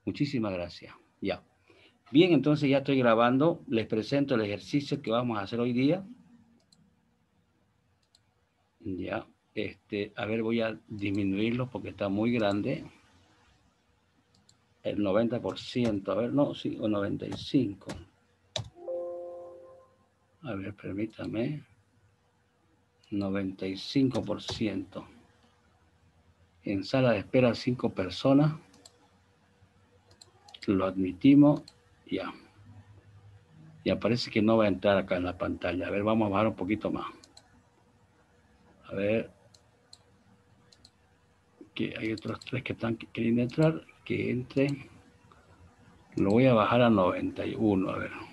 Muchísimas gracias. Ya. Bien, entonces ya estoy grabando. Les presento el ejercicio que vamos a hacer hoy día. Ya. A ver, voy a disminuirlo porque está muy grande. El 90%. A ver, no, sí, o 95%. A ver, permítame. 95%. En sala de espera 5 personas. Lo admitimos. Ya. Y aparece que no va a entrar acá en la pantalla. A ver, vamos a bajar un poquito más. A ver. Que hay otros 3 que están queriendo entrar. Que entren. Lo voy a bajar a 91. A ver.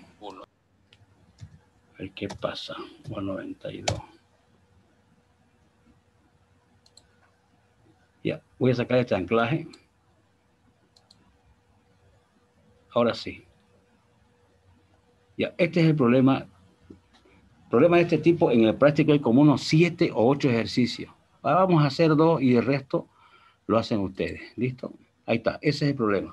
A ver qué pasa. O a 92. Ya. Voy a sacar este anclaje. Ahora sí. Ya. Este es el problema. Problema de este tipo en el práctico hay como unos 7 o 8 ejercicios. Ahora vamos a hacer 2 y el resto lo hacen ustedes. ¿Listo? Ahí está. Ese es el problema.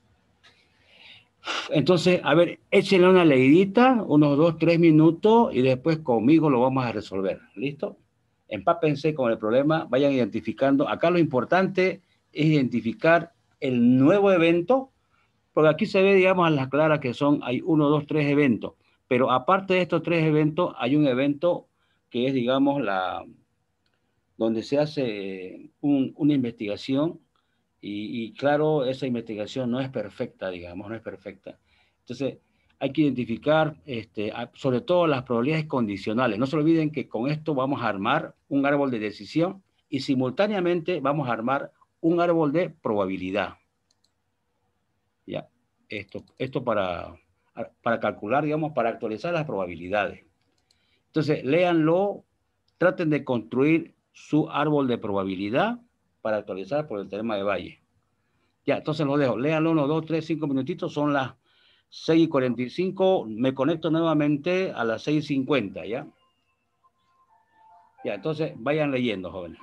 Entonces, a ver, échenle una leidita, unos 2, 3 minutos y después conmigo lo vamos a resolver. ¿Listo? Empápense con el problema, vayan identificando. Acá lo importante es identificar el nuevo evento, porque aquí se ve, digamos, a las claras que hay 1, 2, 3 eventos. Pero aparte de estos 3 eventos, hay un evento que es, digamos, donde se hace una investigación y claro, esa investigación no es perfecta, digamos, no es perfecta. Entonces, hay que identificar sobre todo las probabilidades condicionales. No se olviden que con esto vamos a armar un árbol de decisión y simultáneamente vamos a armar un árbol de probabilidad. ¿Ya? Esto para calcular, digamos, para actualizar las probabilidades. Entonces, léanlo, traten de construir su árbol de probabilidad para actualizar por el teorema de Bayes. Ya, entonces lo dejo. Léanlo 1, 2, 3, 5 minutitos. Son las 6:45. Me conecto nuevamente a las 6:50, ¿ya? Ya, entonces vayan leyendo, jóvenes.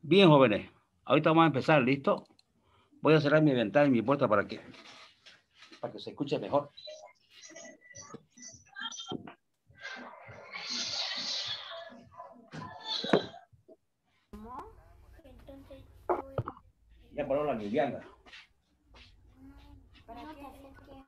Bien, jóvenes. Ahorita vamos a empezar, ¿listo? Voy a cerrar mi ventana y mi puerta para que se escuche mejor. Ya paró la Liliana. ¿Para qué?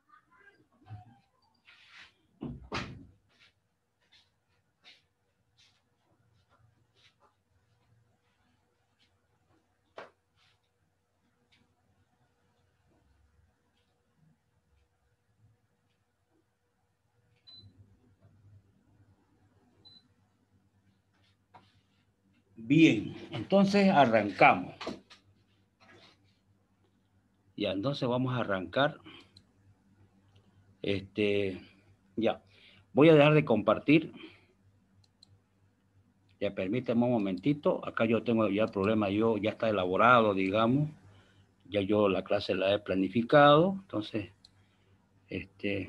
Bien, entonces arrancamos. Ya, entonces vamos a arrancar. Ya. Voy a dejar de compartir. Ya, permíteme un momentito. Acá yo tengo ya el problema. Ya está elaborado, digamos. Ya yo la clase la he planificado. Entonces, este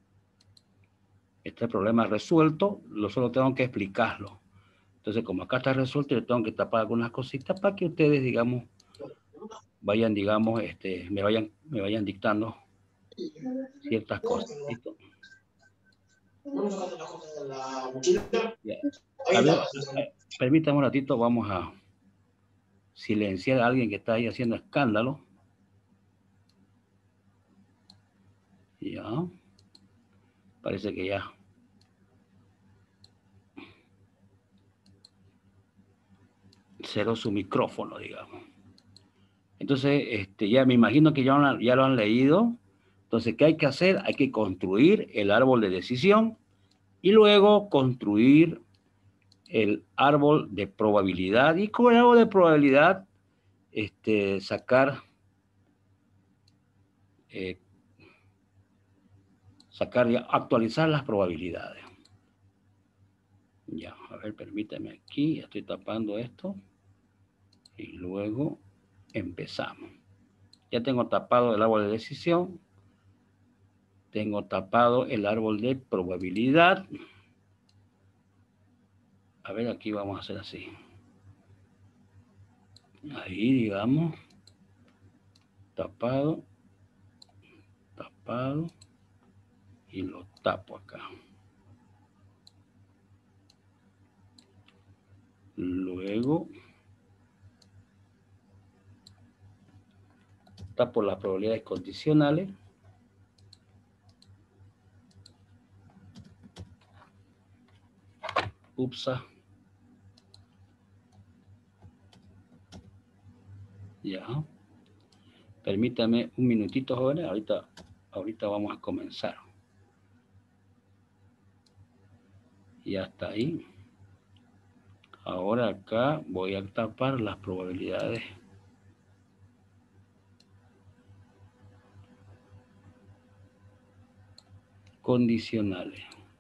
problema resuelto. Solo tengo que explicarlo. Entonces, como acá está resuelto, yo tengo que tapar algunas cositas para que ustedes, digamos, vayan, digamos, me vayan dictando ciertas cosas. ¿Listo? Ya. A ver, permítame un ratito, vamos a silenciar a alguien que está ahí haciendo escándalo. Ya. Parece que ya. Cerró su micrófono, digamos. Entonces, ya me imagino que ya lo han leído. Entonces, ¿qué hay que hacer? Hay que construir el árbol de decisión y luego construir el árbol de probabilidad. Y con el árbol de probabilidad, actualizar las probabilidades. Ya, a ver, permítame aquí, estoy tapando esto. Y luego empezamos. Ya tengo tapado el árbol de decisión. Tengo tapado el árbol de probabilidad. A ver, aquí vamos a hacer así. Ahí, digamos. Tapado. Tapado. Y lo tapo acá. Luego tapo las probabilidades condicionales. Upsa. Ya. Permítame un minutito, jóvenes. Ahorita vamos a comenzar. Ya está ahí. Ahora acá voy a tapar las probabilidades condicionales.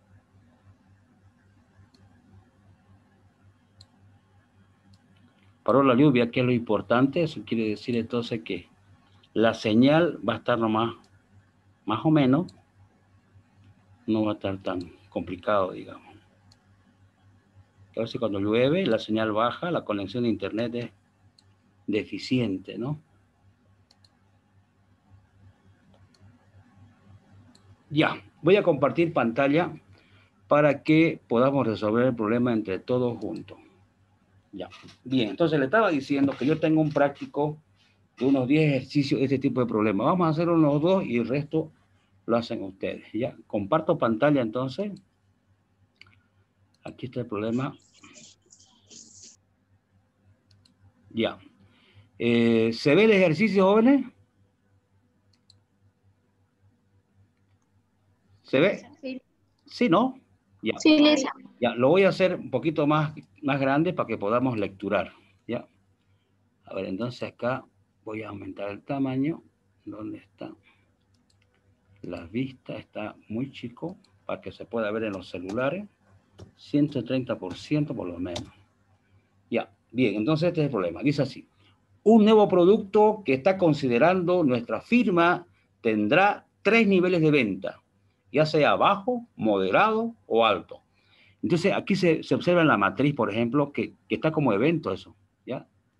Paró la lluvia, que es lo importante. Eso quiere decir entonces que la señal va a estar nomás, más o menos, no va a estar tan complicado, digamos. Entonces cuando llueve, la señal baja, la conexión de internet es deficiente, ¿no? Ya, voy a compartir pantalla para que podamos resolver el problema entre todos juntos. Ya, bien, entonces le estaba diciendo que yo tengo un práctico de unos 10 ejercicios de este tipo de problemas. Vamos a hacer unos 2 y el resto lo hacen ustedes. Ya, comparto pantalla entonces. Aquí está el problema. Ya. ¿Se ve el ejercicio, jóvenes? ¿Se ve? Sí. Sí, ¿no? Ya. Sí, Lisa. Ya, lo voy a hacer un poquito más grande para que podamos lecturar. Ya. A ver, entonces acá voy a aumentar el tamaño. ¿Dónde está? La vista está muy chico para que se pueda ver en los celulares. 130% por lo menos. Ya, bien, entonces este es el problema. Dice así. Un nuevo producto que está considerando nuestra firma tendrá 3 niveles de venta, ya sea bajo, moderado o alto. Entonces aquí se observa en la matriz, por ejemplo, que está como evento eso, ¿ya?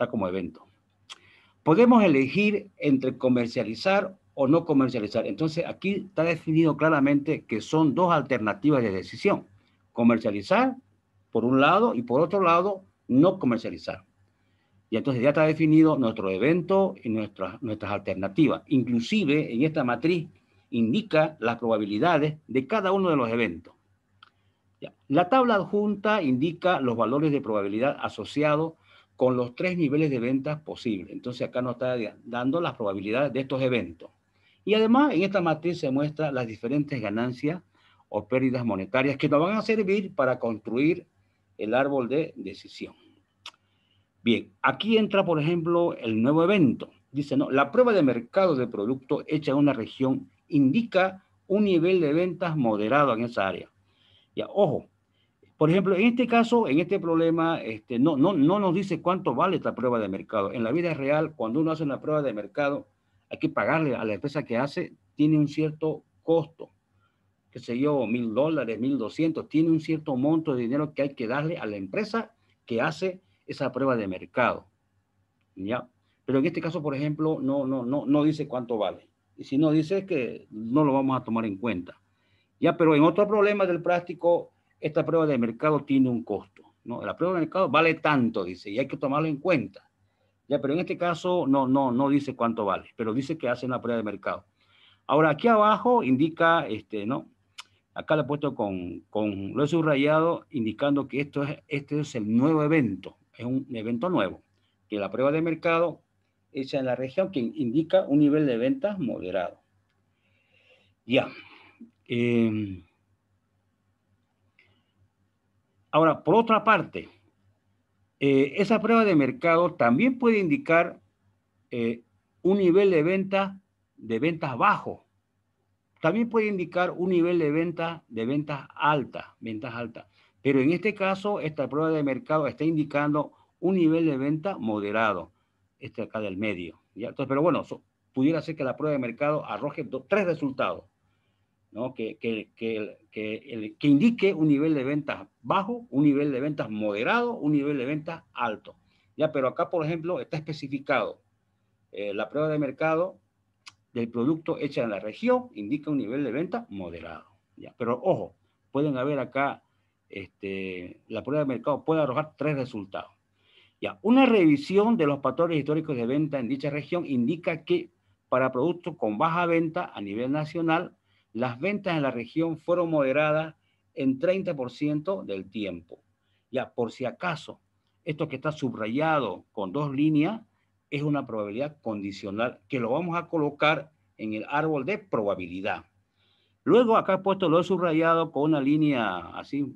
está como evento. Podemos elegir entre comercializar o no comercializar. Entonces, aquí está definido claramente que son dos alternativas de decisión. Comercializar, por un lado, y por otro lado, no comercializar. Y entonces ya está definido nuestro evento y nuestras alternativas. Inclusive, en esta matriz indica las probabilidades de cada uno de los eventos. La tabla adjunta indica los valores de probabilidad asociados con los 3 niveles de ventas posibles. Entonces acá nos está dando las probabilidades de estos eventos. Y además en esta matriz se muestran las diferentes ganancias o pérdidas monetarias que nos van a servir para construir el árbol de decisión. Bien, aquí entra, por ejemplo, el nuevo evento. Dice, no, la prueba de mercado de producto hecha en una región indica un nivel de ventas moderado en esa área. Ya, ojo, por ejemplo, en este caso, en este problema, no nos dice cuánto vale esta prueba de mercado. En la vida real, cuando uno hace una prueba de mercado, hay que pagarle a la empresa que hace, tiene un cierto costo, qué sé yo, $1,000, 1,200, tiene un cierto monto de dinero que hay que darle a la empresa que hace esa prueba de mercado, ¿ya? Pero en este caso, por ejemplo, no dice cuánto vale. Y si no dice, que no lo vamos a tomar en cuenta. Ya, pero en otro problema del práctico, esta prueba de mercado tiene un costo, ¿no? La prueba de mercado vale tanto, dice, y hay que tomarlo en cuenta. Ya, pero en este caso no dice cuánto vale, pero dice que hace una prueba de mercado. Ahora, aquí abajo indica, ¿no? Acá lo he puesto lo he subrayado, indicando que este es el nuevo evento, es un evento nuevo, que la prueba de mercado hecha en la región que indica un nivel de ventas moderado. Ya. Ahora, por otra parte, esa prueba de mercado también puede indicar un nivel de ventas bajo. También puede indicar un nivel de ventas altas. Pero en este caso, esta prueba de mercado está indicando un nivel de venta moderado, este acá del medio. ¿Ya? Entonces, pero bueno, pudiera ser que la prueba de mercado arroje 3 resultados, ¿no? Que indique un nivel de ventas bajo, un nivel de ventas moderado, un nivel de ventas alto. Ya, pero acá, por ejemplo, está especificado la prueba de mercado del producto hecha en la región indica un nivel de venta moderado. ¿Ya? Pero ojo, pueden haber acá, la prueba de mercado puede arrojar 3 resultados. ¿Ya? Una revisión de los patrones históricos de venta en dicha región indica que para productos con baja venta a nivel nacional, las ventas en la región fueron moderadas en 30% del tiempo. Ya, por si acaso, esto que está subrayado con 2 líneas es una probabilidad condicional que lo vamos a colocar en el árbol de probabilidad. Luego acá he puesto lo he subrayado con una línea así,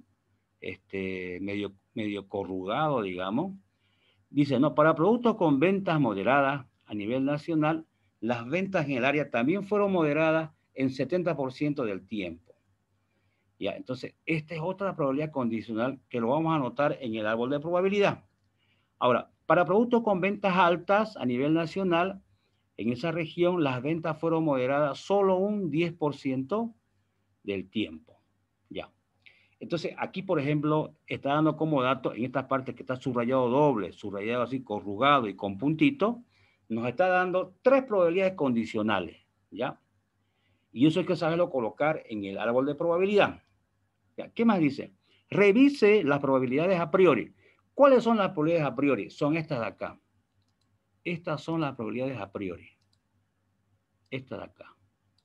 medio corrugado, digamos. Dice, no, para productos con ventas moderadas a nivel nacional, las ventas en el área también fueron moderadas en 70% del tiempo. Ya, entonces, esta es otra probabilidad condicional que lo vamos a anotar en el árbol de probabilidad. Ahora, para productos con ventas altas a nivel nacional, en esa región las ventas fueron moderadas solo un 10% del tiempo. Ya. Entonces, aquí, por ejemplo, está dando como dato en esta parte que está subrayado doble, subrayado así, corrugado y con puntito, nos está dando 3 probabilidades condicionales, ¿ya? Y eso hay que saberlo colocar en el árbol de probabilidad. ¿Ya? ¿Qué más dice? Revise las probabilidades a priori. ¿Cuáles son las probabilidades a priori? Son estas de acá. Estas son las probabilidades a priori. Esta de acá.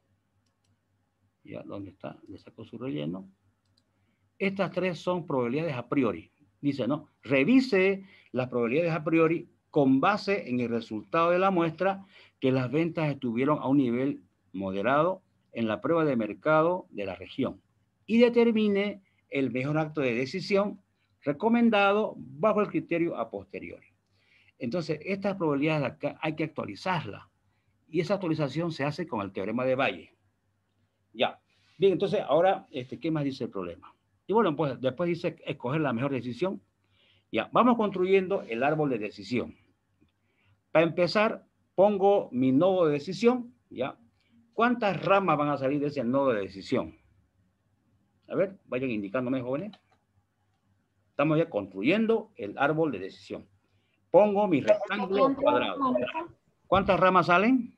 ¿Ya? ¿Dónde está? Le saco su relleno. Estas 3 son probabilidades a priori. Dice, ¿no? Revise las probabilidades a priori con base en el resultado de la muestra que las ventas estuvieron a un nivel moderado en la prueba de mercado de la región y determine el mejor acto de decisión recomendado bajo el criterio a posteriori. Entonces, estas probabilidades de acá hay que actualizarlas y esa actualización se hace con el teorema de Bayes. Ya. Bien, entonces ahora, ¿qué más dice el problema? Y bueno, pues después dice escoger la mejor decisión. Ya, vamos construyendo el árbol de decisión. Para empezar, pongo mi nodo de decisión, ¿ya? ¿Cuántas ramas van a salir de ese nodo de decisión? A ver, vayan indicándome, jóvenes. Estamos ya construyendo el árbol de decisión. pongo mi rectángulo cuadrado. ¿Cuántas ramas salen?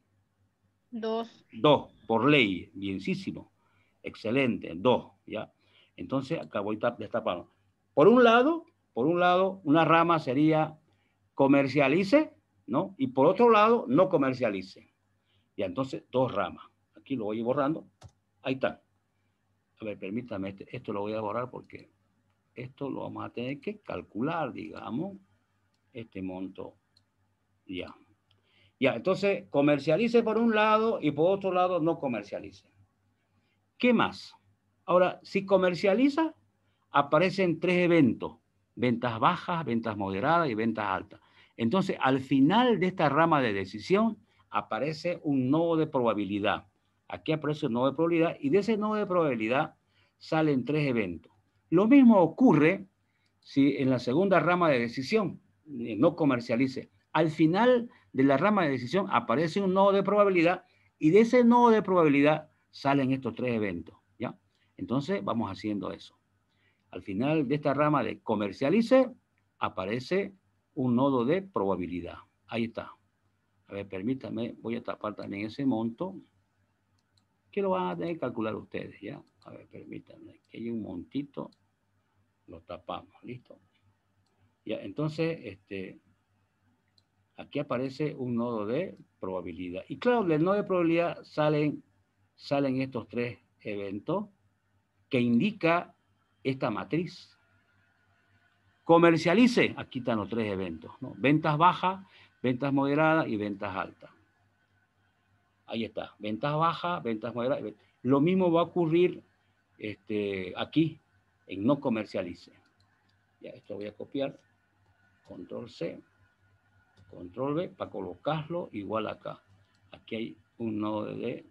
2. 2, por ley, bienísimo. Excelente, 2, ¿ya? Entonces, acá voy destapando. Por un lado, una rama sería comercialice, ¿no? Y por otro lado, no comercialice. Ya, entonces, 2 ramas. Aquí lo voy a ir borrando. Ahí está. A ver, permítame, esto lo voy a borrar porque esto lo vamos a tener que calcular, digamos, este monto. Ya. Ya, entonces, comercialice por un lado y por otro lado no comercialice. ¿Qué más? Ahora, si comercializa, aparecen 3 eventos. Ventas bajas, ventas moderadas y ventas altas. Entonces, al final de esta rama de decisión, aparece un nodo de probabilidad. Aquí aparece un nodo de probabilidad y de ese nodo de probabilidad salen 3 eventos. Lo mismo ocurre si en la segunda rama de decisión no comercialice. Al final de la rama de decisión aparece un nodo de probabilidad y de ese nodo de probabilidad salen estos 3 eventos, ¿ya? Entonces, vamos haciendo eso. Al final de esta rama de comercialice, aparece un nodo de probabilidad. Ahí está. A ver, permítanme, voy a tapar también ese monto, que lo van a tener que calcular ustedes, ¿ya? A ver, permítanme, que hay un montito, lo tapamos, ¿listo? Ya, entonces, aquí aparece un nodo de probabilidad. Y claro, del nodo de probabilidad salen estos 3 eventos que indica esta matriz. Comercialice, aquí están los 3 eventos, ¿no? Ventas bajas, ventas moderadas y ventas altas. Ahí está, ventas bajas, ventas moderadas. Lo mismo va a ocurrir aquí, en no comercialice. Ya, esto voy a copiar, control C, control V, para colocarlo igual acá. Aquí hay un nodo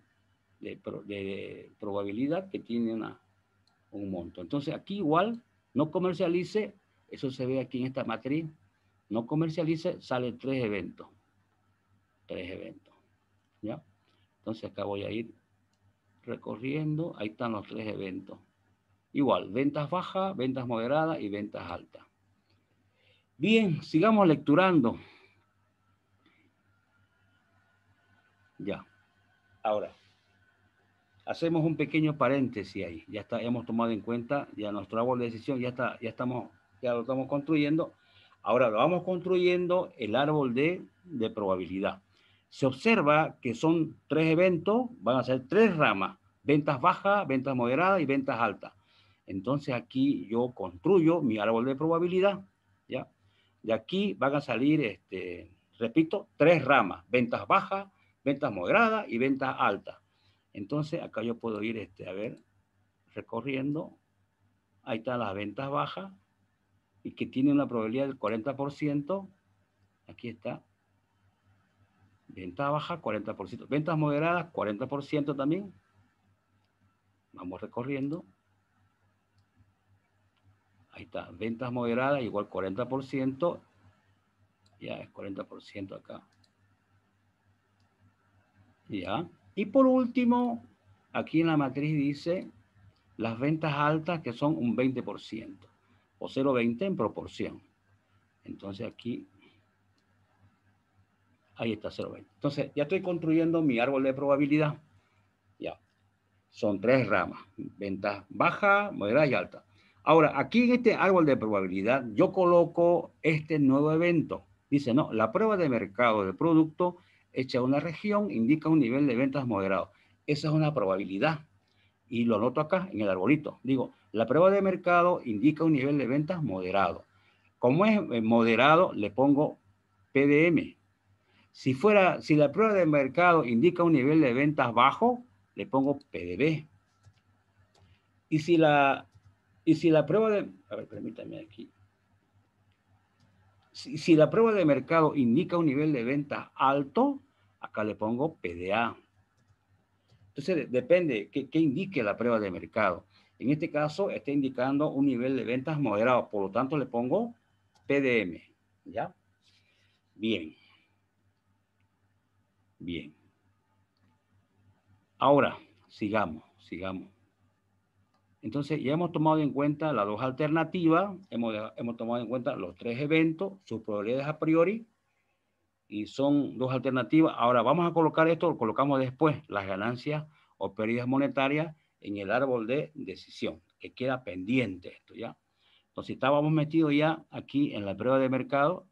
de probabilidad que tiene un monto. Entonces aquí igual, no comercialice, eso se ve aquí en esta matriz, no comercialice, sale 3 eventos. 3 eventos. ¿Ya? Entonces acá voy a ir recorriendo, ahí están los 3 eventos. Igual, ventas bajas, ventas moderadas y ventas altas. Bien, sigamos lecturando. Ya. Ahora, hacemos un pequeño paréntesis ahí. Ya está, hemos tomado en cuenta ya nuestro árbol de decisión, ya lo estamos construyendo. Ahora lo vamos construyendo el árbol de probabilidad. Se observa que son 3 eventos, van a ser 3 ramas, ventas bajas, ventas moderadas y ventas altas. Entonces aquí yo construyo mi árbol de probabilidad, ¿ya? De aquí van a salir, repito, 3 ramas, ventas bajas, ventas moderadas y ventas altas. Entonces acá yo puedo ir, a ver, recorriendo. Ahí están las ventas bajas y que tiene una probabilidad del 40%. Aquí está. Venta baja, 40%. Ventas moderadas, 40% también. Vamos recorriendo. Ahí está. Ventas moderadas igual 40%. Ya es 40% acá. Ya. Y por último, aquí en la matriz dice las ventas altas que son un 20% o 0,20 en proporción. Entonces aquí, ahí está 0,20. Entonces ya estoy construyendo mi árbol de probabilidad. Ya. Son 3 ramas. Ventas baja, moderada y alta. Ahora, aquí en este árbol de probabilidad, yo coloco este nuevo evento. Dice, no, la prueba de mercado del producto hecha en una región indica un nivel de ventas moderado. Esa es una probabilidad. Y lo anoto acá en el arbolito. Digo, la prueba de mercado indica un nivel de ventas moderado. Como es moderado, le pongo PDM. Si la prueba de mercado indica un nivel de ventas bajo, le pongo PDB. Y si la prueba de... A ver, permítame aquí. Si la prueba de mercado indica un nivel de ventas alto, acá le pongo PDA. Entonces, depende qué indique la prueba de mercado. En este caso, está indicando un nivel de ventas moderado. Por lo tanto, le pongo PDM. ¿Ya? Bien. Bien. Ahora, sigamos. Entonces, ya hemos tomado en cuenta las dos alternativas, hemos tomado en cuenta los tres eventos, sus probabilidades a priori, y son dos alternativas. Ahora vamos a colocar esto, lo colocamos después, las ganancias o pérdidas monetarias en el árbol de decisión, que queda pendiente esto, ¿ya? Entonces, estábamos metidos ya aquí en la prueba de mercado,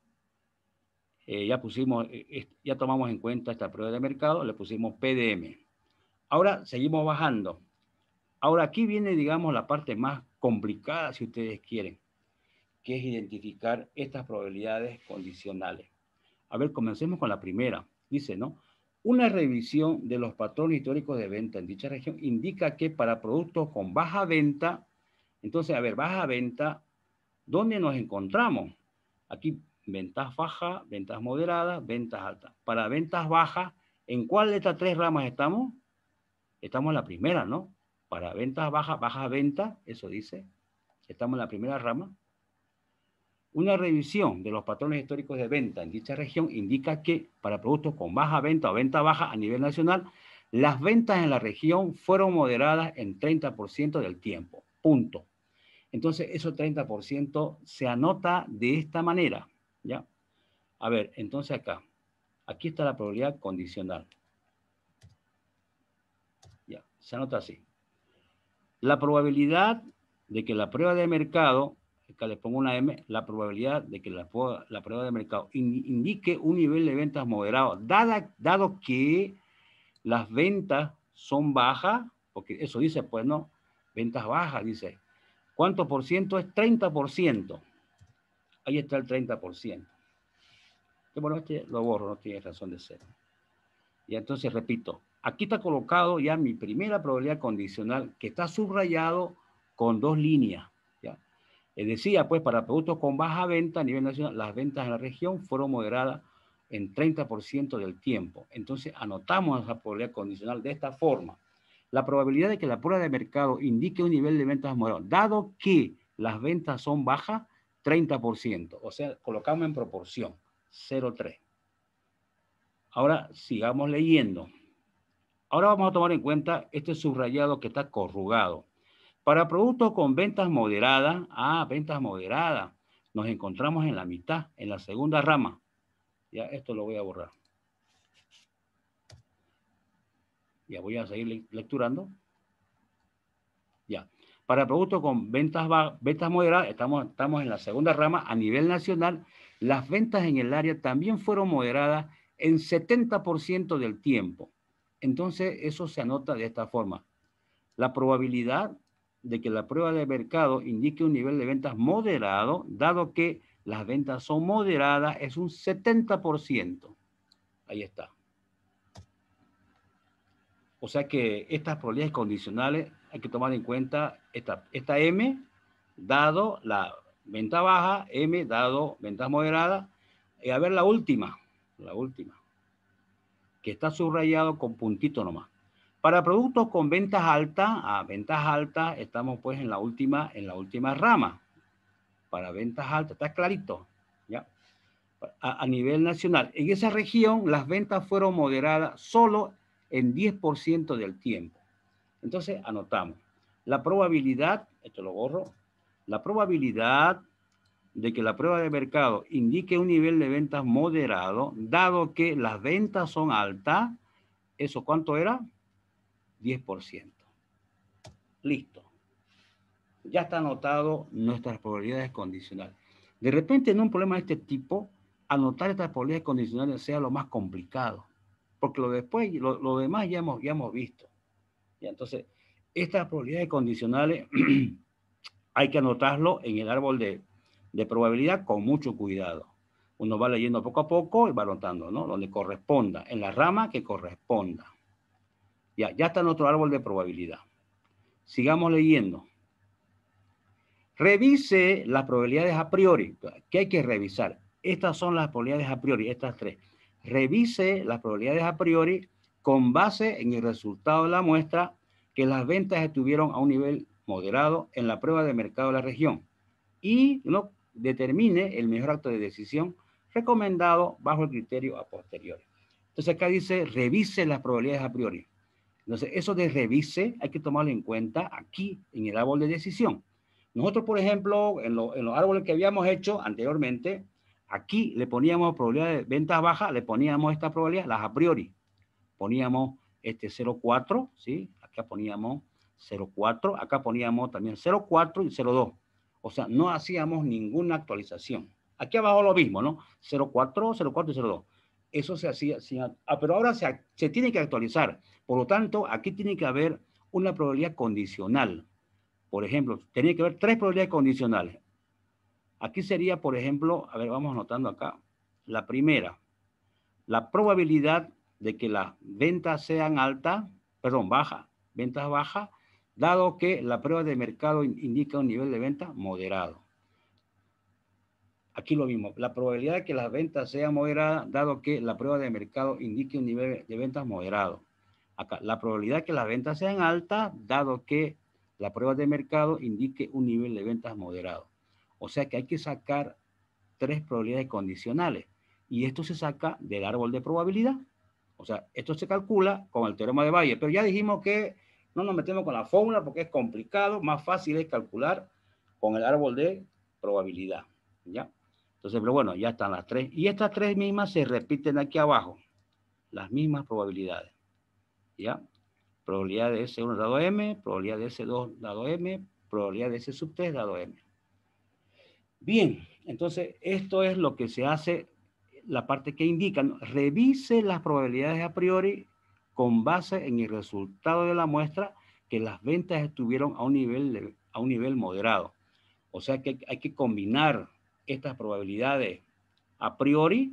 ya tomamos en cuenta esta prueba de mercado, le pusimos PDM. Ahora seguimos bajando. Ahora aquí viene, digamos, la parte más complicada, si ustedes quieren, que es identificar estas probabilidades condicionales. A ver, comencemos con la primera. Dice, ¿no? Una revisión de los patrones históricos de venta en dicha región indica que para productos con baja venta, entonces, a ver, baja venta, ¿dónde nos encontramos? Aquí, ventas bajas, ventas moderadas, ventas altas. Para ventas bajas, ¿en cuál de estas tres ramas estamos? Estamos en la primera, ¿no? Para ventas bajas, baja venta, eso dice. Estamos en la primera rama. Una revisión de los patrones históricos de venta en dicha región indica que para productos con baja venta o venta baja a nivel nacional, las ventas en la región fueron moderadas en 30% del tiempo. Punto. Entonces, esos 30% se anota de esta manera, ¿ya? A ver, entonces acá. Aquí está la probabilidad condicional. Ya, se anota así. La probabilidad de que la prueba de mercado, acá le pongo una M, la probabilidad de que la prueba de mercado indique un nivel de ventas moderado, dado que las ventas son bajas, porque eso dice, pues no, ventas bajas, dice. ¿Cuánto por ciento es? 30%. Ahí está el 30%. Bueno, este lo borro, no tiene razón de ser. Y entonces repito, aquí está colocado ya mi primera probabilidad condicional que está subrayado con dos líneas. ¿Ya? Decía, pues, para productos con baja venta a nivel nacional, las ventas en la región fueron moderadas en 30% del tiempo. Entonces, anotamos esa probabilidad condicional de esta forma. La probabilidad de que la prueba de mercado indique un nivel de ventas moderado, dado que las ventas son bajas, 30%. O sea, colocamos en proporción, 0,3. Ahora, sigamos leyendo. Ahora vamos a tomar en cuenta este subrayado que está corrugado. Para productos con ventas moderadas, ventas moderadas, nos encontramos en la mitad, en la segunda rama. Ya, esto lo voy a borrar. Ya voy a seguir lecturando. Ya. Para productos con ventas moderadas, estamos en la segunda rama. A nivel nacional, las ventas en el área también fueron moderadas en 70% del tiempo. Entonces, eso se anota de esta forma. La probabilidad de que la prueba de mercado indique un nivel de ventas moderado, dado que las ventas son moderadas, es un 70%. Ahí está. O sea que estas probabilidades condicionales hay que tomar en cuenta esta M, dado la venta baja, M, dado ventas moderadas. Y a ver la última, que está subrayado con puntito nomás. Para productos con ventas altas, estamos pues en la última rama. Para ventas altas, está clarito, ¿ya? A nivel nacional. En esa región, las ventas fueron moderadas solo en 10% del tiempo. Entonces, anotamos. La probabilidad, esto lo borro, la probabilidad de que la prueba de mercado indique un nivel de ventas moderado, dado que las ventas son altas, ¿eso cuánto era? 10%. Listo. Ya está anotado nuestras probabilidades condicionales. De repente, en un problema de este tipo, anotar estas probabilidades condicionales sea lo más complicado, porque lo demás ya hemos visto. Y entonces, estas probabilidades condicionales hay que anotarlo en el árbol de probabilidad con mucho cuidado. Uno va leyendo poco a poco y va anotando, ¿no? Donde corresponda, en la rama que corresponda. Ya está en otro árbol de probabilidad. Sigamos leyendo. Revise las probabilidades a priori. ¿Qué hay que revisar? Estas son las probabilidades a priori, estas tres. Revise las probabilidades a priori con base en el resultado de la muestra que las ventas estuvieron a un nivel moderado en la prueba de mercado de la región y uno determine el mejor acto de decisión recomendado bajo el criterio a posteriori. Entonces acá dice revise las probabilidades a priori. Entonces, eso de revise hay que tomarlo en cuenta aquí en el árbol de decisión. Nosotros, por ejemplo, en los árboles que habíamos hecho anteriormente, aquí le poníamos probabilidad de ventas bajas, le poníamos esta probabilidad, las a priori. Poníamos 0,4, ¿sí? Acá poníamos 0,4, acá poníamos también 0,4 y 0,2. O sea, no hacíamos ninguna actualización. Aquí abajo lo mismo, ¿no? 0,4, 0,4 y 0,2. Eso se hacía, pero ahora se tiene que actualizar. Por lo tanto, aquí tiene que haber una probabilidad condicional. Por ejemplo, tenía que haber 3 probabilidades condicionales. Aquí sería, por ejemplo, a ver, vamos anotando acá. La primera, la probabilidad de que las ventas sean bajas, ventas bajas, dado que la prueba de mercado indica un nivel de venta moderado. Aquí lo mismo, la probabilidad de que las ventas sean moderadas, dado que la prueba de mercado indique un nivel de ventas moderado. Acá, la probabilidad de que las ventas sean altas, dado que la prueba de mercado indique un nivel de ventas moderado. O sea que hay que sacar 3 probabilidades condicionales. Y esto se saca del árbol de probabilidad. O sea, esto se calcula con el teorema de Bayes. Pero ya dijimos que no nos metemos con la fórmula porque es complicado. Más fácil es calcular con el árbol de probabilidad. ¿Ya? Entonces, pero bueno, ya están las 3. Y estas 3 mismas se repiten aquí abajo. Las mismas probabilidades. ¿Ya? Probabilidad de S1 dado M, probabilidad de S2 dado M, probabilidad de S sub 3 dado M. Bien, entonces esto es lo que se hace, la parte que indican. Revise las probabilidades a priori con base en el resultado de la muestra que las ventas estuvieron a un nivel moderado. O sea que hay que combinar estas probabilidades a priori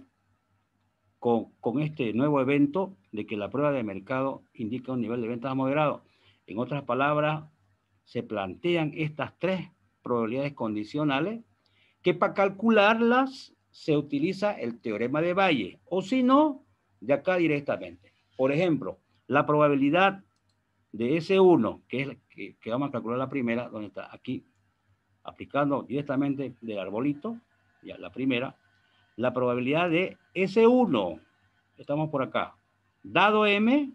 con este nuevo evento de que la prueba de mercado indica un nivel de ventas moderado. En otras palabras, se plantean estas 3 probabilidades condicionales que para calcularlas se utiliza el teorema de Bayes, o si no, de acá directamente. Por ejemplo, la probabilidad de S1, que es que vamos a calcular la primera, donde está aquí, aplicando directamente del arbolito, ya la primera, la probabilidad de S1, estamos por acá, dado M,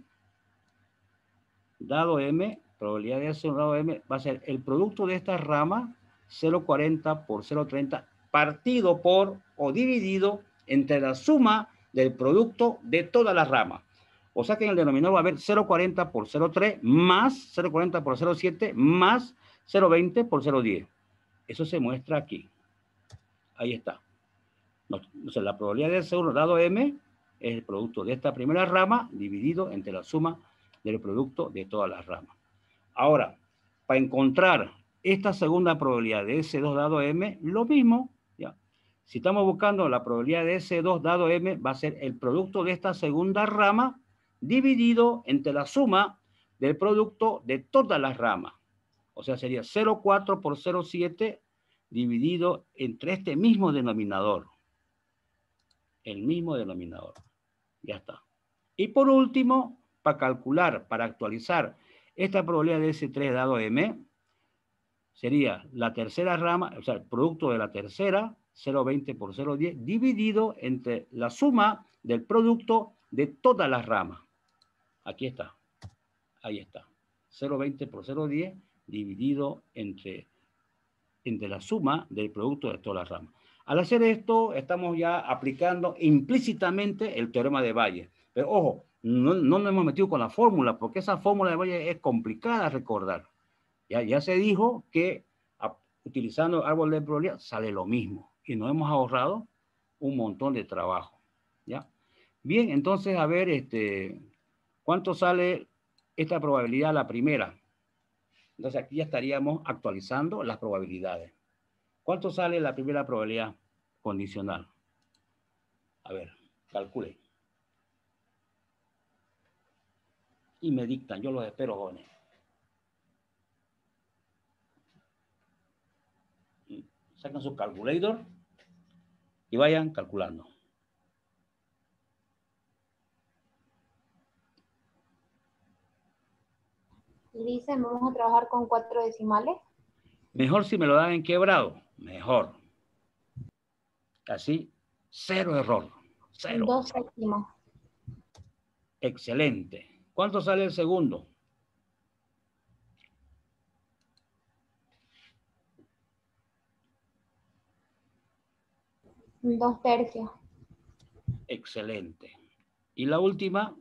probabilidad de S1 dado M, va a ser el producto de esta rama 0,40 por 0,30 partido por o dividido entre la suma del producto de todas las ramas. O sea que en el denominador va a haber 0,40 por 0,3 más 0,40 por 0,7 más 0,20 por 0,10. Eso se muestra aquí. Ahí está. Entonces, la probabilidad de S1 dado M es el producto de esta primera rama dividido entre la suma del producto de todas las ramas. Ahora, para encontrar esta segunda probabilidad de S2 dado M, lo mismo, ¿ya? Si estamos buscando la probabilidad de S2 dado M, va a ser el producto de esta segunda rama dividido entre la suma del producto de todas las ramas. O sea, sería 0,4 por 0,7 dividido entre este mismo denominador. El mismo denominador. Ya está. Y por último, para calcular, para actualizar esta probabilidad de S3 dado M, sería la tercera rama, o sea, el producto de la tercera, 0,20 por 0,10, dividido entre la suma del producto de todas las ramas. Aquí está. Ahí está. 0,20 por 0,10 dividido entre la suma del producto de todas las ramas. Al hacer esto, estamos ya aplicando implícitamente el teorema de Bayes. Pero ojo, no nos hemos metido con la fórmula, porque esa fórmula de Bayes es complicada de recordar. Ya se dijo que utilizando el árbol de probabilidad sale lo mismo. Y nos hemos ahorrado un montón de trabajo. ¿Ya? Bien, entonces, a ver, ¿cuánto sale esta probabilidad, la primera? Entonces, aquí ya estaríamos actualizando las probabilidades. ¿Cuánto sale la primera probabilidad condicional? A ver, calcule. Y me dictan, yo los espero, jóvenes. Sacan su calculator y vayan calculando. Y dicen, vamos a trabajar con 4 decimales. Mejor si me lo dan en quebrado, mejor. Así, 0 error, 0. 2 séptimos. Excelente. ¿Cuánto sale el segundo? 2/3. Excelente. Y la última.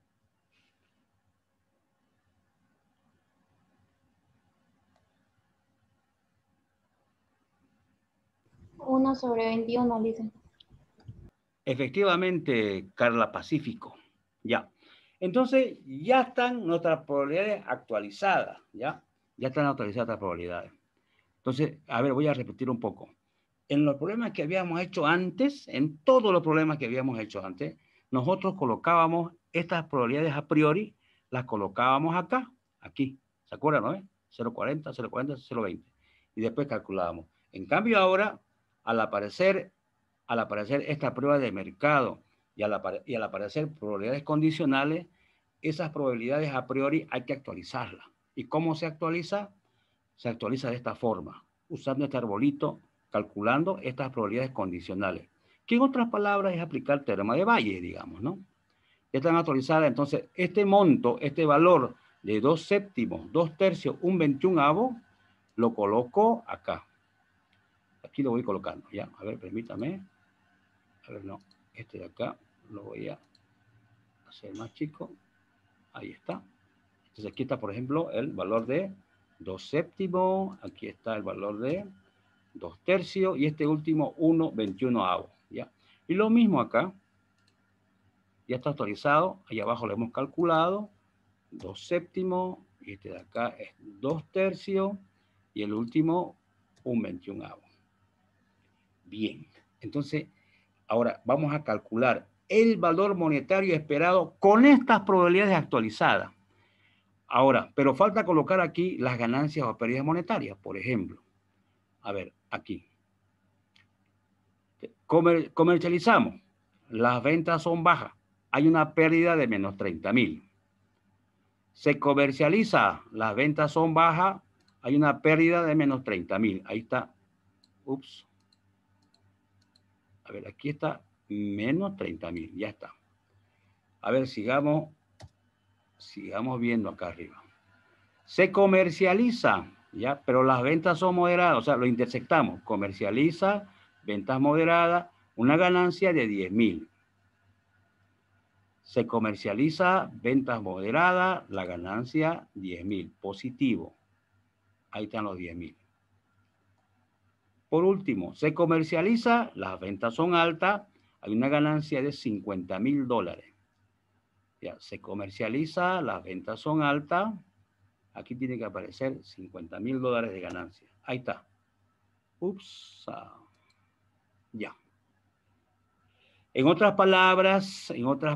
1/21, dicen. Efectivamente, Carla Pacífico. Ya. Entonces, ya están nuestras probabilidades actualizadas, ¿ya? Ya están actualizadas las probabilidades. Entonces, a ver, voy a repetir un poco. En los problemas que habíamos hecho antes, en todos los problemas que habíamos hecho antes, nosotros colocábamos estas probabilidades a priori, las colocábamos acá, aquí. ¿Se acuerdan, no? 0,40, 0,40, 0,20. Y después calculábamos. En cambio, ahora, al aparecer esta prueba de mercado y al aparecer probabilidades condicionales, esas probabilidades a priori hay que actualizarlas. ¿Y cómo se actualiza? Se actualiza de esta forma, usando este arbolito, calculando estas probabilidades condicionales, que en otras palabras es aplicar el teorema de Bayes, digamos, ¿no? Ya están actualizadas, entonces, este monto, este valor de 2/7, 2/3, 1/21, lo coloco acá. Aquí lo voy colocando, ¿ya? A ver, permítame. A ver, no, este de acá lo voy a hacer más chico. Ahí está. Entonces aquí está, por ejemplo, el valor de 2/7. Aquí está el valor de 2/3 y este último 1/21, ¿ya? Y lo mismo acá. Ya está actualizado. Ahí abajo lo hemos calculado. 2/7 y este de acá es 2/3 y el último 1/21. Bien. Entonces, ahora vamos a calcular el valor monetario esperado con estas probabilidades actualizadas. Ahora, pero falta colocar aquí las ganancias o pérdidas monetarias, por ejemplo. A ver, aquí. Comercializamos. Las ventas son bajas. Hay una pérdida de menos 30.000. Se comercializa. Las ventas son bajas. Hay una pérdida de menos 30.000. Ahí está. Ups. A ver, aquí está menos 30.000. Ya está. A ver, sigamos viendo acá arriba. Se comercializa, ¿ya? Pero las ventas son moderadas, o sea, lo intersectamos. Comercializa, ventas moderadas, una ganancia de 10.000. Se comercializa, ventas moderadas, la ganancia 10.000. Positivo. Ahí están los 10.000. Por último, se comercializa, las ventas son altas, hay una ganancia de $50.000. Ya, se comercializa, las ventas son altas. Aquí tiene que aparecer $50.000 de ganancia. Ahí está. Ups. Ya. En otras palabras,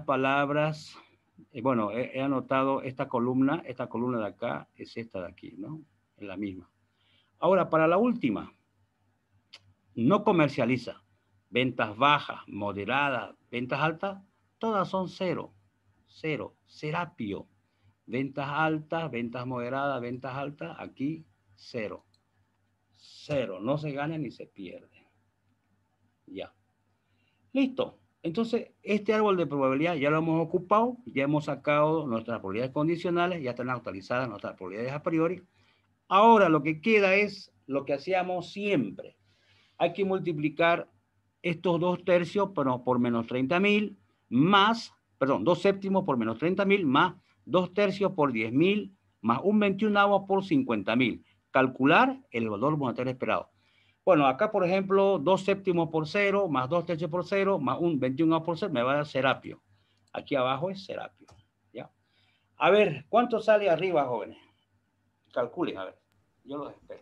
bueno, he anotado esta columna de acá es esta de aquí, ¿no? Es la misma. Ahora, para la última, no comercializa. Ventas bajas, moderadas, ventas altas, todas son cero. Cero. Serapio. Ventas altas, ventas moderadas, ventas altas, aquí cero. Cero. No se gana ni se pierde. Ya. Listo. Entonces, este árbol de probabilidad ya lo hemos ocupado, ya hemos sacado nuestras probabilidades condicionales, ya están actualizadas nuestras probabilidades a priori. Ahora lo que queda es lo que hacíamos siempre. Hay que multiplicar estos 2/3 por menos 30.000 más, perdón, 2/7 por menos 30.000 más 2/3 por 10.000 más 1/21 por 50.000. Calcular el valor monetario esperado. Bueno, acá, por ejemplo, 2/7 por 0 más 2/3 por 0 más 1/21 por 0 me va a dar Serapio. Aquí abajo es Serapio. ¿Ya? A ver, ¿cuánto sale arriba, jóvenes? Calculen, a ver. Yo los espero.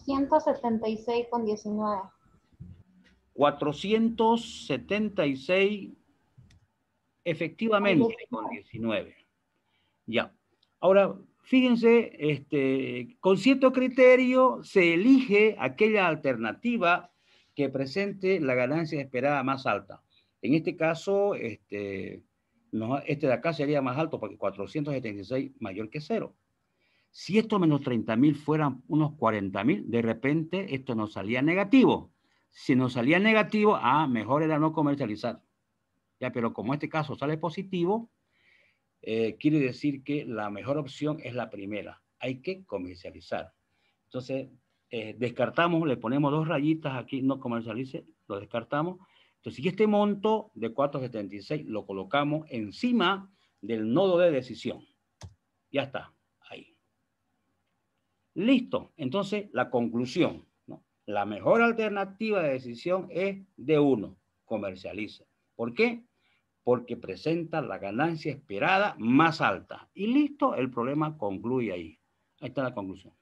476,19. 476 efectivamente con 19. Ya. Ahora, fíjense, con cierto criterio se elige aquella alternativa que presente la ganancia esperada más alta. En este caso, este de acá sería más alto porque 476 mayor que 0. Si esto menos 30.000 fueran unos 40.000, de repente esto nos salía negativo. Si nos salía negativo, mejor era no comercializar. Ya, pero como este caso sale positivo, quiere decir que la mejor opción es la primera. Hay que comercializar. Entonces, descartamos, le ponemos 2 rayitas aquí, no comercialice, lo descartamos. Entonces, y este monto de 476 lo colocamos encima del nodo de decisión. Ya está, ahí. Listo. Entonces, la conclusión, ¿no? La mejor alternativa de decisión es D1, comercialice. ¿Por qué? Porque presenta la ganancia esperada más alta. Y listo, el problema concluye ahí. Ahí está la conclusión.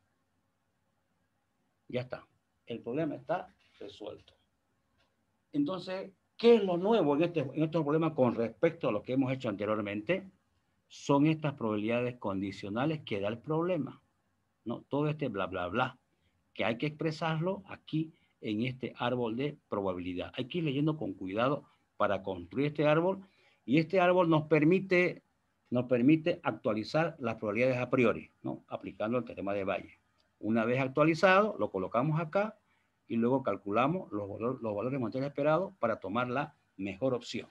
Ya está. El problema está resuelto. Entonces, ¿qué es lo nuevo en estos problemas con respecto a lo que hemos hecho anteriormente? Son estas probabilidades condicionales que da el problema, ¿no? Todo este bla, bla, bla, que hay que expresarlo aquí en este árbol de probabilidad. Hay que ir leyendo con cuidado para construir este árbol, y este árbol nos permite actualizar las probabilidades a priori, ¿no? Aplicando el teorema de Bayes. Una vez actualizado, lo colocamos acá y luego calculamos los valores monetarios esperados para tomar la mejor opción.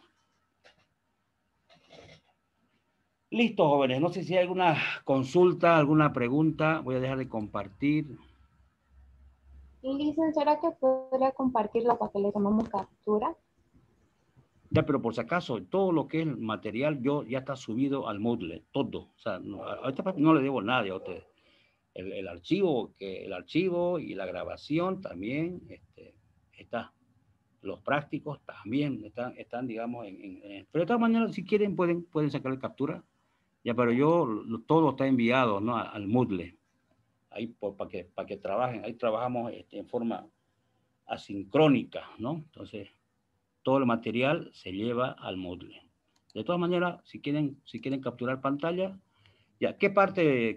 Listo, jóvenes. No sé si hay alguna consulta, alguna pregunta. Voy a dejar de compartir. Licenciada, ¿será que podría compartirlo para que le tomemos captura? Ya, pero por si acaso, todo lo que es material ya está subido al Moodle, todo. O sea, ahorita no le debo nada a ustedes. El archivo y la grabación también está. Los prácticos también están digamos, pero de todas maneras, si quieren, pueden sacarle captura. Ya, pero todo está enviado, ¿no? Al Moodle. Ahí para que trabajen. Ahí trabajamos en forma asincrónica, ¿no? Entonces, todo el material se lleva al Moodle. De todas maneras, si quieren capturar pantalla, ya, ¿qué parte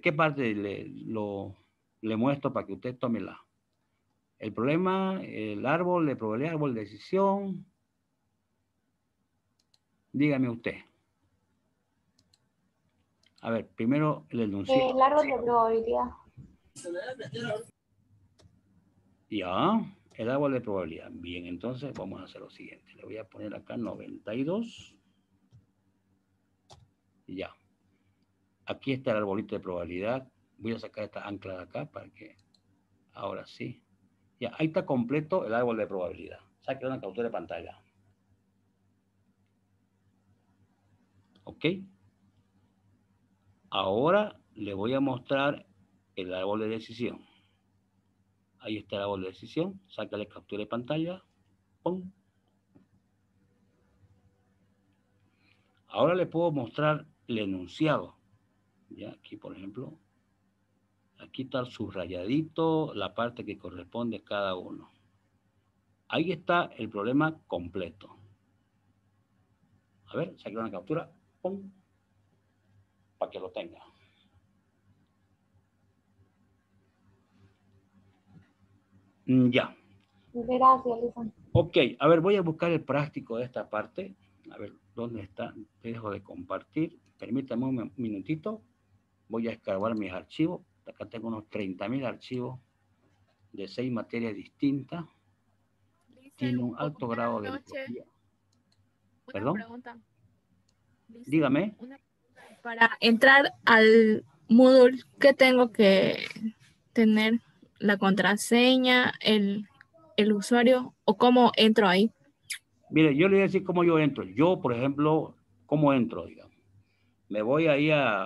le muestro para que usted tome el problema, el árbol de probabilidad, árbol de decisión? Dígame usted. A ver, primero el enunciado. El árbol de probabilidad. Ya, el árbol de probabilidad. Bien, entonces vamos a hacer lo siguiente. Le voy a poner acá 92. Ya. Aquí está el arbolito de probabilidad. Voy a sacar esta ancla de acá para que... Ahora sí. Ya, ahí está completo el árbol de probabilidad. Saque una captura de pantalla. ¿Ok? Ahora le voy a mostrar el árbol de decisión. Ahí está el árbol de decisión. Sácale captura de pantalla. ¡Pum! Ahora le puedo mostrar el enunciado. Ya, aquí, por ejemplo, aquí está el subrayadito, la parte que corresponde a cada uno. Ahí está el problema completo. A ver, saque una captura. ¡Pum! Para que lo tenga. Ya. Gracias, licenciada. Ok, a ver, voy a buscar el práctico de esta parte. A ver, ¿dónde está? Dejo de compartir. Permítame un minutito. Voy a escarbar mis archivos. Acá tengo unos 30.000 archivos de 6 materias distintas. Tiene un alto grado de entropía. ¿Perdón? Pregunta. Dígame. Para entrar al Moodle, ¿qué tengo que tener? ¿La contraseña, el usuario o cómo entro ahí? Mire, yo le voy a decir cómo yo entro. Yo, por ejemplo, ¿cómo entro? Digamos. Me voy ahí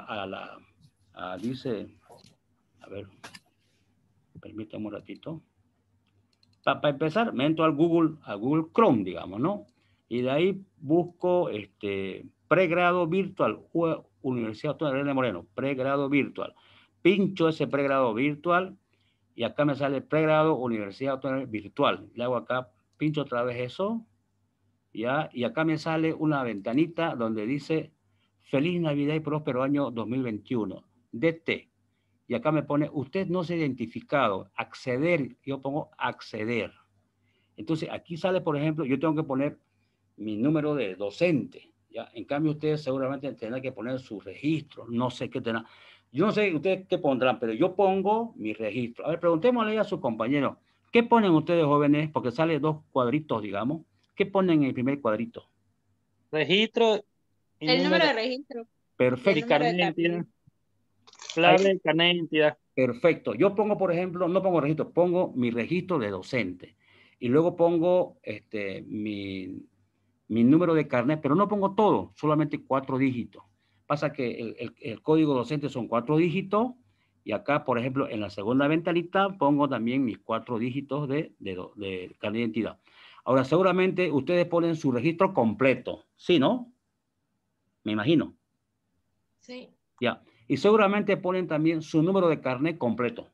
dice, a ver, permítame un ratito. Para empezar, me entro al Google Chrome, digamos, ¿no? Y de ahí busco pregrado virtual, Universidad Autónoma de Moreno, pregrado virtual. Pincho ese pregrado virtual y acá me sale pregrado Universidad Autónoma virtual. Le hago acá, pincho otra vez eso, ¿ya? Y acá me sale una ventanita donde dice Feliz Navidad y próspero año 2021, DT. Y acá me pone, usted no se ha identificado, acceder, yo pongo acceder. Entonces aquí sale, por ejemplo, yo tengo que poner mi número de docente, ¿ya? En cambio ustedes seguramente tendrán que poner su registro, no sé qué tendrán. Yo no sé ustedes qué pondrán, pero yo pongo mi registro. A ver, preguntémosle a sus compañeros, ¿qué ponen ustedes jóvenes? Porque sale 2 cuadritos, digamos. ¿Qué ponen en el primer cuadrito? Registro y El número de registro. Perfecto. Y carnet de identidad. Ahí, Clave, carnet de identidad. perfecto. Yo pongo, por ejemplo, no pongo registro, pongo mi registro de docente. Y luego pongo mi mi número de carnet, pero no pongo todo, solamente 4 dígitos. Pasa que el código docente son 4 dígitos y acá, por ejemplo, en la segunda ventanita pongo también mis 4 dígitos de carnet de identidad. Ahora, seguramente ustedes ponen su registro completo, ¿sí, no? Me imagino. Sí. Ya. Y seguramente ponen también su número de carnet completo.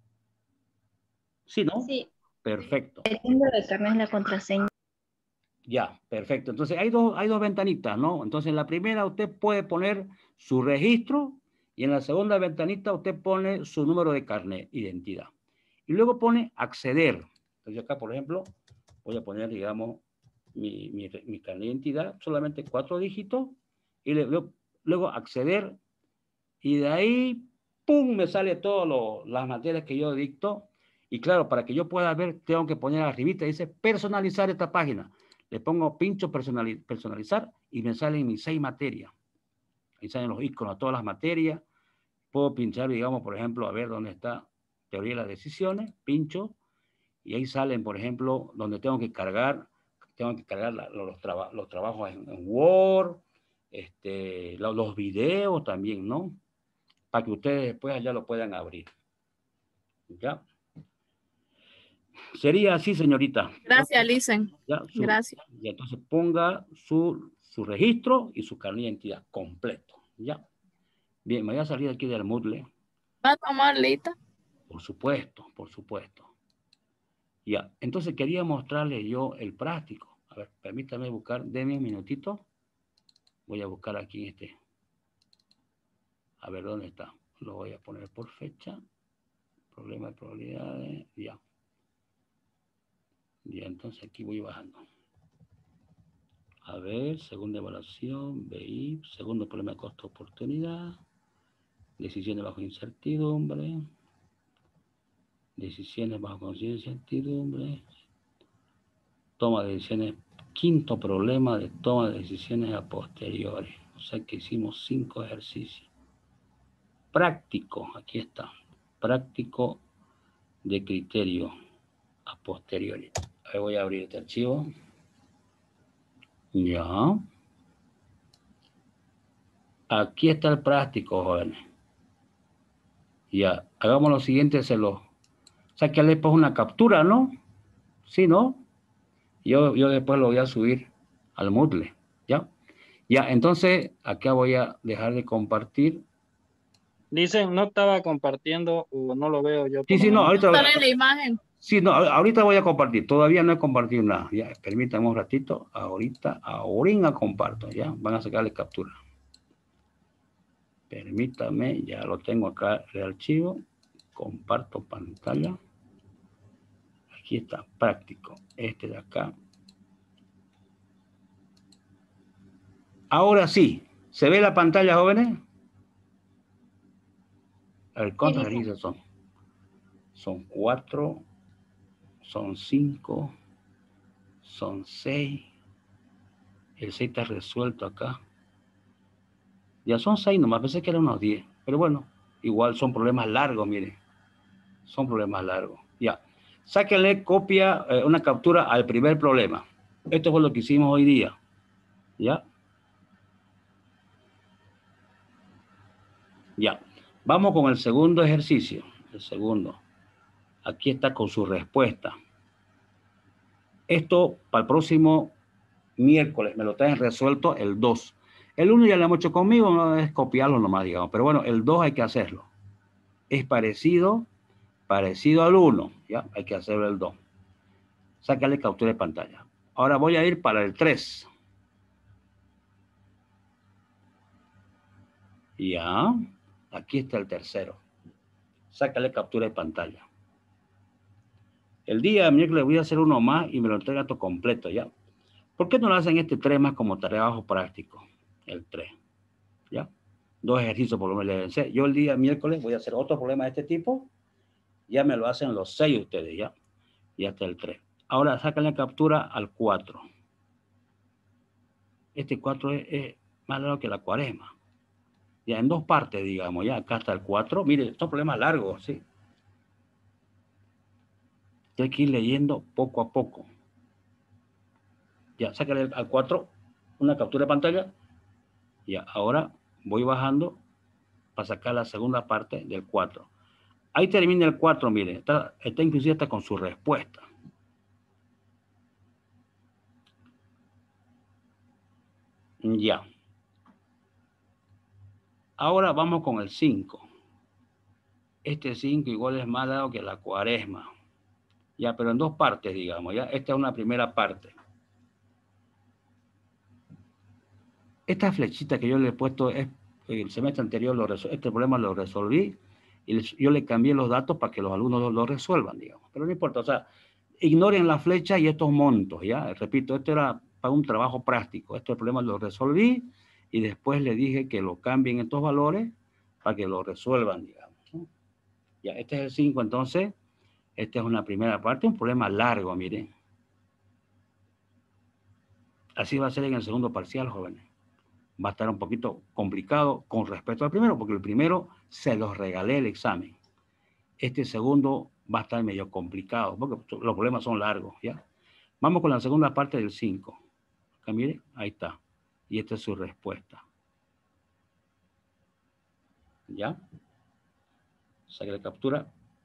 ¿Sí, no? Sí. Perfecto. El número de carnet es la contraseña. Ya, perfecto. Entonces, hay dos ventanitas, ¿no? Entonces, en la primera usted puede poner su registro y en la segunda ventanita usted pone su número de carnet, identidad. Y luego pone acceder. Entonces, acá, por ejemplo, voy a poner, digamos, mi carnet de identidad, solamente 4 dígitos, y luego acceder, y de ahí, ¡pum!, me sale todas las materias que yo dicto. Y claro, para que yo pueda ver, tengo que poner arribita, dice personalizar esta página. Le pongo pincho personalizar y me salen mis 6 materias. Ahí salen los iconos a todas las materias. Puedo pinchar, digamos, por ejemplo, a ver dónde está teoría de las decisiones, pincho, y ahí salen, por ejemplo, donde tengo que cargar los trabajos en Word, los videos también, ¿no? Para que ustedes después allá lo puedan abrir. ¿Ya? Sería así, señorita. Gracias, Lisen. ¿Ya? Gracias. Y entonces ponga su registro y su carnet de identidad completo. ¿Ya? Bien, me voy a salir aquí del Moodle. ¿Va a tomar lista? Por supuesto, por supuesto. Ya, entonces quería mostrarle yo el práctico. A ver, permítame buscar, denme un minutito. Voy a buscar aquí a ver dónde está. Lo voy a poner por fecha. Problema de probabilidades. Ya. Ya, entonces aquí voy bajando. A ver, segunda evaluación, BI, segundo problema de costo-oportunidad, decisiones bajo incertidumbre, decisiones bajo conciencia de incertidumbre, toma de decisiones, quinto problema de toma de decisiones a posteriori. O sea que hicimos 5 ejercicios. Práctico, aquí está, práctico de criterio a posteriori. Ahí voy a abrir este archivo. Ya. Aquí está el práctico, jóvenes. Ya, hagamos lo siguiente, sáquenle pues una captura, ¿no? Sí, ¿no? Yo después lo voy a subir al Moodle, ¿ya? Ya, entonces, acá voy a dejar de compartir. Dicen, no estaba compartiendo o no lo veo yo Sí, por lo sí, no, menos. ahorita, Sale la imagen. sí, no, ahorita voy a compartir. Todavía no he compartido nada. Ya, permítanme un ratito. Ahorita comparto, ¿ya? Van a sacarle captura. Permítame, ya lo tengo acá el archivo. Comparto pantalla. Aquí está, práctico. Este de acá. Ahora sí, ¿se ve la pantalla, jóvenes? A ver, ¿cuántos ejercicios son? Son 4, son 5, son 6. El 6 está resuelto acá. Ya son 6 nomás, pensé que eran unos 10. Pero bueno, igual son problemas largos, miren. Son problemas largos. Ya. Sáquenle copia, una captura al primer problema. Esto fue lo que hicimos hoy día. ¿Ya? Ya. Vamos con el segundo ejercicio. El segundo. Aquí está con su respuesta. Esto para el próximo miércoles me lo traen resuelto el 2. El 1 ya lo hemos hecho conmigo, no es copiarlo nomás, digamos. Pero bueno, el 2 hay que hacerlo. Es parecido al 1, ¿ya? Hay que hacerlo el 2. Sácale captura de pantalla. Ahora voy a ir para el 3. Ya. Aquí está el tercero. Sácale captura de pantalla. El día miércoles voy a hacer uno más y me lo entrega todo completo, ¿ya? ¿Por qué no lo hacen este 3 más como trabajo práctico? El 3, ¿ya? 2 ejercicios por lo menos le deben ser. Yo el día miércoles voy a hacer otro problema de este tipo. Ya me lo hacen los 6 ustedes, ¿ya? Y hasta el 3. Ahora sáquenle captura al 4. Este 4 es más largo que la cuaresma. Ya en 2 partes, digamos, ya acá está el 4. Mire, estos problemas largos, ¿sí? Hay que ir leyendo poco a poco. Ya, sácale al 4 una captura de pantalla. Ya, ahora voy bajando para sacar la segunda parte del 4. Ahí termina el 4, miren, está inclusive hasta con su respuesta. Ya. Ahora vamos con el 5. Este 5 igual es más dado que la cuaresma. Ya, pero en dos partes, digamos, ya. Esta es una primera parte. Esta flechita que yo le he puesto, el semestre anterior, este problema lo resolví y yo le cambié los datos para que los alumnos lo resuelvan, digamos. Pero no importa, o sea, ignoren la flecha y estos montos, ¿ya? Repito, esto era para un trabajo práctico. Este problema lo resolví y después le dije que lo cambien estos valores para que lo resuelvan, digamos, ¿no? Ya, este es el 5, entonces, esta es una primera parte, un problema largo, miren. Así va a ser en el segundo parcial, jóvenes. Va a estar un poquito complicado con respecto al primero, porque el primero se los regalé el examen. Este segundo va a estar medio complicado, porque los problemas son largos, ¿ya? Vamos con la segunda parte del 5. Acá, mire, ahí está. Y esta es su respuesta. ¿Ya? Saque la captura.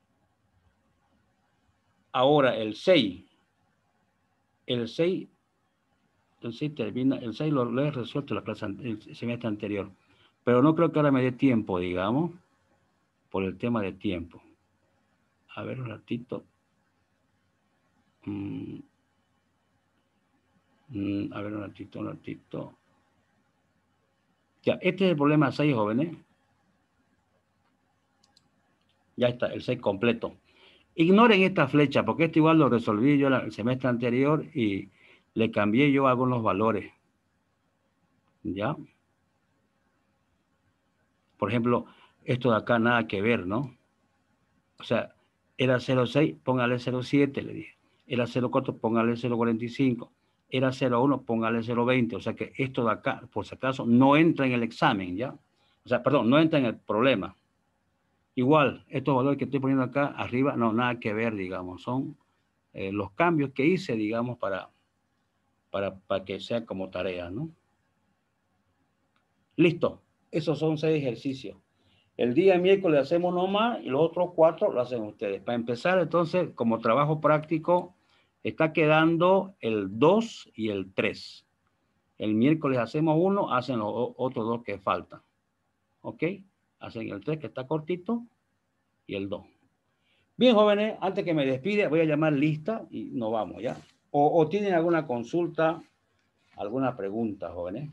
Ahora, el 6. El 6 termina, el 6 lo he resuelto la clase, el semestre anterior. Pero no creo que ahora me dé tiempo, digamos, por el tema de tiempo. A ver un ratito. A ver un ratito. Ya, este es el problema 6, jóvenes. Ya está, el 6 completo. Ignoren esta flecha, porque esto igual lo resolví yo el semestre anterior y le cambié yo algunos valores. ¿Ya? Por ejemplo, esto de acá nada que ver, ¿no? O sea, era 0,6, póngale 0,7, le dije. Era 0,4, póngale 0,45. Era 0,1, póngale 0,20. O sea que esto de acá, por si acaso, no entra en el examen, ¿ya? O sea, perdón, no entra en el problema. Igual, estos valores que estoy poniendo acá arriba, no, nada que ver, digamos. Son los cambios que hice, digamos, para que sea como tarea, ¿no? Listo. Esos son 6 ejercicios. El día miércoles hacemos uno más y los otros 4 lo hacen ustedes. Para empezar, entonces, como trabajo práctico, está quedando el 2 y el 3. El miércoles hacemos uno, hacen los otros 2 que faltan. ¿Ok? Hacen el 3 que está cortito y el 2. Bien, jóvenes, antes que me despide, voy a llamar lista y nos vamos, ¿ya? ¿O tienen alguna consulta, alguna pregunta, jóvenes?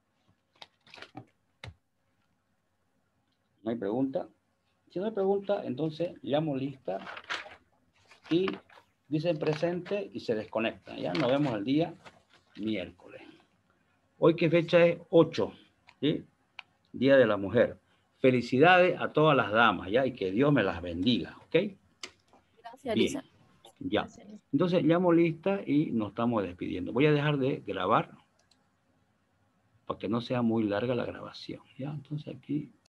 ¿No hay pregunta? Si no hay pregunta, entonces llamo lista y dicen presente y se desconectan. Ya nos vemos el día miércoles. Hoy, ¿qué fecha es? 8, ¿sí? Día de la Mujer. Felicidades a todas las damas, ¿ya? Y que Dios me las bendiga, ¿ok? Gracias, Bien, Lisa. ya. Entonces llamo lista y nos estamos despidiendo. Voy a dejar de grabar para que no sea muy larga la grabación, ¿ya? Entonces aquí